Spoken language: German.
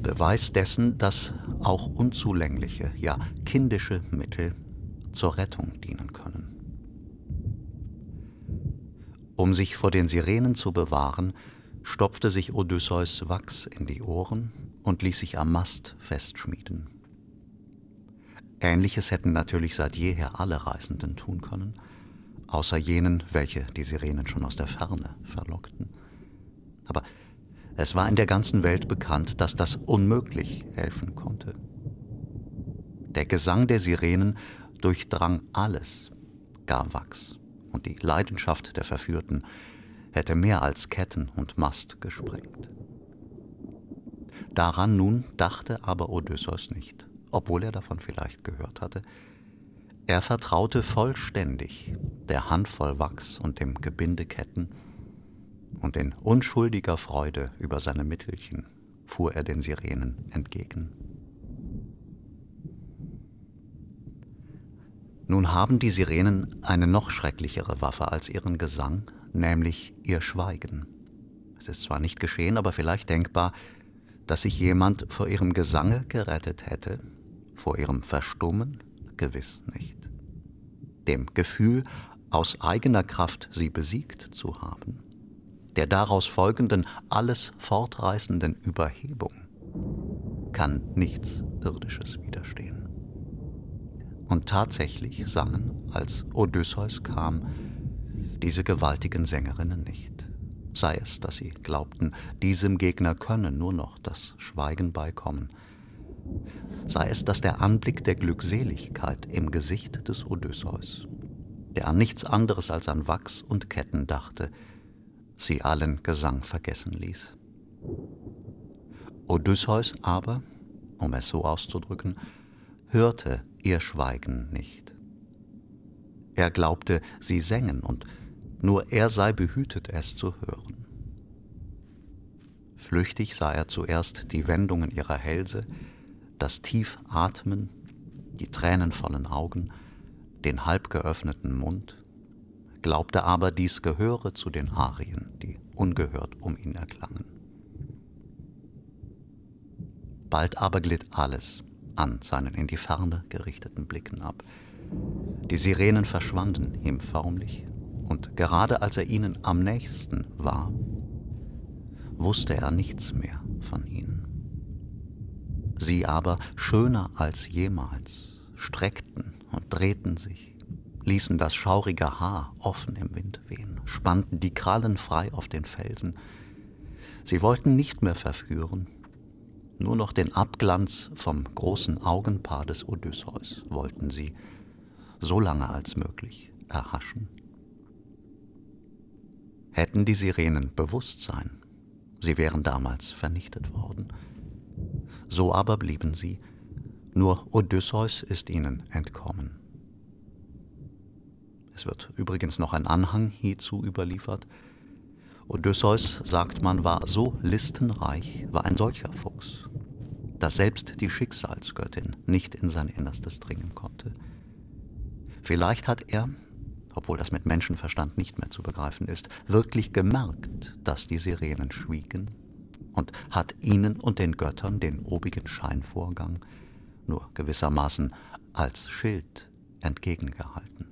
Beweis dessen, dass auch unzulängliche, ja kindische Mittel zur Rettung dienen können. Um sich vor den Sirenen zu bewahren, stopfte sich Odysseus Wachs in die Ohren und ließ sich am Mast festschmieden. Ähnliches hätten natürlich seit jeher alle Reisenden tun können, außer jenen, welche die Sirenen schon aus der Ferne verlockten. Aber es war in der ganzen Welt bekannt, dass das unmöglich helfen konnte. Der Gesang der Sirenen durchdrang alles, gar Wachs, und die Leidenschaft der Verführten hätte mehr als Ketten und Mast gesprengt. Daran nun dachte aber Odysseus nicht, obwohl er davon vielleicht gehört hatte. Er vertraute vollständig der Handvoll Wachs und dem Gebinde Ketten, und in unschuldiger Freude über seine Mittelchen fuhr er den Sirenen entgegen. Nun haben die Sirenen eine noch schrecklichere Waffe als ihren Gesang, nämlich ihr Schweigen. Es ist zwar nicht geschehen, aber vielleicht denkbar, dass sich jemand vor ihrem Gesange gerettet hätte, vor ihrem Verstummen gewiss nicht. Dem Gefühl, aus eigener Kraft sie besiegt zu haben, der daraus folgenden alles fortreißenden Überhebung, kann nichts Irdisches widerstehen. Und tatsächlich sangen, als Odysseus kam, diese gewaltigen Sängerinnen nicht. Sei es, dass sie glaubten, diesem Gegner könne nur noch das Schweigen beikommen. Sei es, dass der Anblick der Glückseligkeit im Gesicht des Odysseus, der an nichts anderes als an Wachs und Ketten dachte, sie allen Gesang vergessen ließ. Odysseus aber, um es so auszudrücken, hörte ihr Schweigen nicht. Er glaubte, sie sängen, und nur er sei behütet, es zu hören. Flüchtig sah er zuerst die Wendungen ihrer Hälse, das Tiefatmen, die tränenvollen Augen, den halb geöffneten Mund, glaubte aber, dies gehöre zu den Arien, die ungehört um ihn erklangen. Bald aber glitt alles an seinen in die Ferne gerichteten Blicken ab. Die Sirenen verschwanden ihm förmlich, und gerade als er ihnen am nächsten war, wusste er nichts mehr von ihnen. Sie aber, schöner als jemals, streckten und drehten sich, ließen das schaurige Haar offen im Wind wehen, spannten die Krallen frei auf den Felsen. Sie wollten nicht mehr verführen, nur noch den Abglanz vom großen Augenpaar des Odysseus wollten sie, so lange als möglich, erhaschen. Hätten die Sirenen Bewusstsein, sie wären damals vernichtet worden. So aber blieben sie, nur Odysseus ist ihnen entkommen. Es wird übrigens noch ein Anhang hierzu überliefert. Odysseus, sagt man, war so listenreich, war ein solcher Fuchs, dass selbst die Schicksalsgöttin nicht in sein Innerstes dringen konnte. Vielleicht hat er, obwohl das mit Menschenverstand nicht mehr zu begreifen ist, wirklich gemerkt, dass die Sirenen schwiegen, und hat ihnen und den Göttern den obigen Scheinvorgang nur gewissermaßen als Schild entgegengehalten.